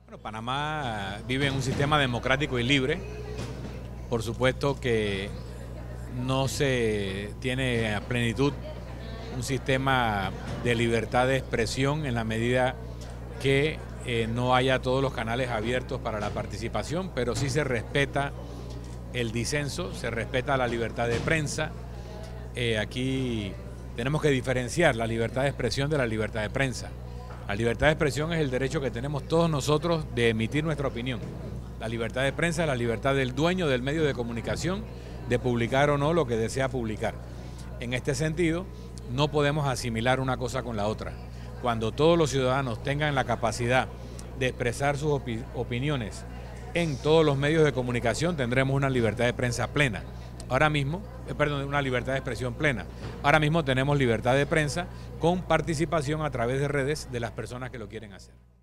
Bueno, Panamá vive en un sistema democrático y libre. Por supuesto que no se tiene a plenitud un sistema de libertad de expresión en la medida que no haya todos los canales abiertos para la participación, pero sí se respeta el disenso, se respeta la libertad de prensa. Aquí tenemos que diferenciar la libertad de expresión de la libertad de prensa. La libertad de expresión es el derecho que tenemos todos nosotros de emitir nuestra opinión. La libertad de prensa es la libertad del dueño del medio de comunicación de publicar o no lo que desea publicar. En este sentido, no podemos asimilar una cosa con la otra. Cuando todos los ciudadanos tengan la capacidad de expresar sus opiniones en todos los medios de comunicación, tendremos una libertad de prensa plena. Ahora mismo, una libertad de expresión plena. Ahora mismo tenemos libertad de prensa con participación a través de redes de las personas que lo quieren hacer.